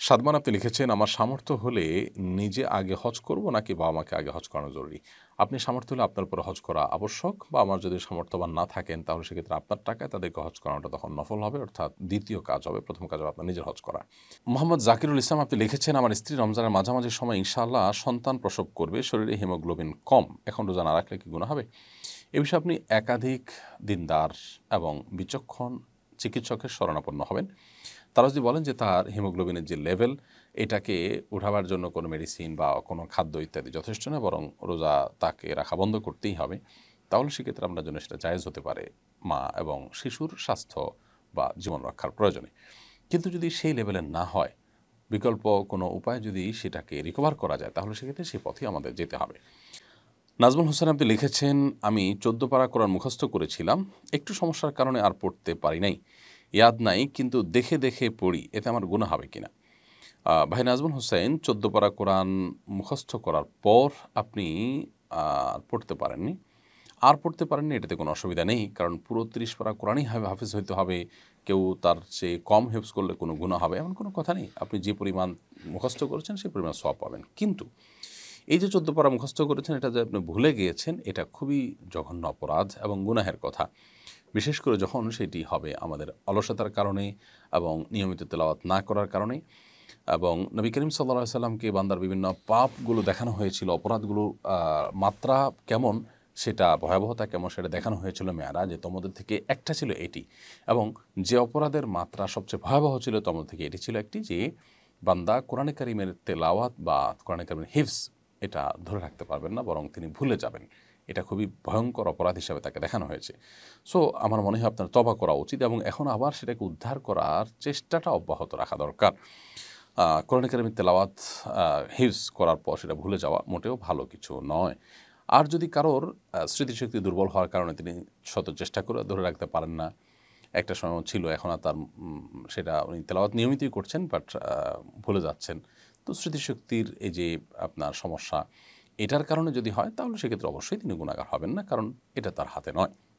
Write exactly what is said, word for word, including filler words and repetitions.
সাদমান আপনি লিখেছেন, আমার সামর্থ্য হলে নিজে আগে হজ করব নাকি বাবা মাকে আগে হজ করানো জরুরি? আপনি সামর্থ্য হলে আপনার উপরে হজ করা আবশ্যক, বা আমার যদি সামর্থ্যবান না থাকেন তাহলে সেক্ষেত্রে আপনার টাকায় তাদেরকে হজ করানোটা তখন নফল হবে, অর্থাৎ দ্বিতীয় কাজ হবে। প্রথম কাজ হবে আপনার নিজের হজ করা। মোহাম্মদ জাকিরুল ইসলাম আপনি লিখেছেন, আমার স্ত্রী রমজানের মাঝামাঝি সময় ইনশাআল্লাহ সন্তান প্রসব করবে, শরীরে হিমোগ্লোবিন কম, এখন রোজা না রাখলে কি গুনাহ হবে? এ বিষয়ে আপনি একাধিক দিনদার এবং বিচক্ষণ চিকিৎসকের শরণাপন্ন হবেন। তারা যদি বলেন যে তার হিমোগ্লোবিনের যে লেভেল, এটাকে উঠাবার জন্য কোনো মেডিসিন বা কোনো খাদ্য ইত্যাদি যথেষ্ট না, বরং রোজা তাকে রাখা বন্ধ করতেই হবে, তাহলে সেক্ষেত্রে আপনার জন্য সেটা জায়েজ হতে পারে মা এবং শিশুর স্বাস্থ্য বা জীবন রক্ষার প্রয়োজনে। কিন্তু যদি সেই লেভেলের না হয়, বিকল্প কোনো উপায় যদি সেটাকে রিকভার করা যায়, তাহলে সেক্ষেত্রে সেই পথেই আমাদের যেতে হবে। নাজমুল হোসেন আপনি লিখেছেন, আমি চোদ্দ পারা কোরআন মুখস্থ করেছিলাম, একটু সমস্যার কারণে আর পড়তে পারি নাই, ইয়াদ নাই, কিন্তু দেখে দেখে পড়ি, এতে আমার গুনাহ হবে কিনা? আহ, ভাই নাজমুল হোসেন, চোদ্দ পারা কোরআন মুখস্থ করার পর আপনি আহ, পড়তে পারেননি, আর পড়তে পারেননি, এটাতে কোনো অসুবিধা নেই, কারণ পুরো ত্রিশ পারা কোরআনই হাফেজ হইতে হবে। কেউ তার চেয়ে কম হেফজ করলে কোনো গুনাহ হবে এমন কোনো কথা নেই। আপনি যে পরিমাণ মুখস্থ করেছেন সেই পরিমাণ সওয়াব পাবেন। কিন্তু এই যে চোদ্দ পারা মুখস্থ করেছেন, এটা যে আপনি ভুলে গিয়েছেন, এটা খুবই জঘন্য অপরাধ এবং গুনাহের কথা, বিশেষ করে যখন সেটি হবে আমাদের অলসতার কারণে এবং নিয়মিত তেলাওয়াত না করার কারণে। এবং নবী করিম সাল্লাল্লাহু আলাইহি সাল্লামকে বান্দার বিভিন্ন পাপগুলো দেখানো হয়েছিল, অপরাধগুলোর মাত্রা কেমন, সেটা ভয়াবহতা কেমন, সেটা দেখানো হয়েছিল মেয়ারাজে। তোমাদের থেকে একটা ছিল এটি, এবং যে অপরাধের মাত্রা সবচেয়ে ভয়াবহ ছিল তোমাদের থেকে এটি ছিল একটি, যে বান্দা কোরআনে কারিমের তেলাওয়াত বা কোরআনে কারিমের হিফজ এটা ধরে রাখতে পারবেন না, বরং তিনি ভুলে যাবেন। এটা খুবই ভয়ঙ্কর অপরাধ হিসাবে তাকে দেখানো হয়েছে। সো আমার মনে হয় আপনার তওবা করা উচিত, এবং এখন আবার সেটাকে উদ্ধার করার চেষ্টাটা অব্যাহত রাখা দরকার। কোরআন কারিমের তেলাওয়াত হিফজ করার পর সেটা ভুলে যাওয়া মোটেও ভালো কিছু নয়। আর যদি কারোর স্মৃতিশক্তি দুর্বল হওয়ার কারণে তিনি শত চেষ্টা করে ধরে রাখতে পারেন না, একটা সময় ছিল, এখন আর তার সেটা উনি তেলাওয়াত নিয়মিতই করছেন, বাট ভুলে যাচ্ছেন, তো স্মৃতিশক্তির এই যে আপনার সমস্যা, এটার কারণে যদি হয়, তাহলে সেক্ষেত্রে অবশ্যই তিনি গুনাহগার হবেন না, কারণ এটা তার হাতে নয়।